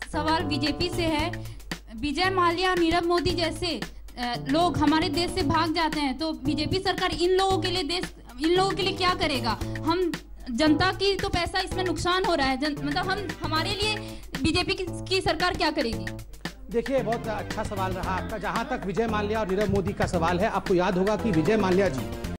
सवाल बीजेपी से है। विजय माल्या और नीरव मोदी जैसे लोग हमारे देश से भाग जाते हैं, तो बीजेपी सरकार इन लोगों के लिए क्या करेगा? हम जनता की तो पैसा इसमें नुकसान हो रहा है, मतलब हमारे लिए बीजेपी की सरकार क्या करेगी? देखिए, बहुत अच्छा सवाल रहा आपका। जहां तक विजय माल्या और नीरव मोदी का सवाल है, आपको याद होगा कि विजय माल्या जी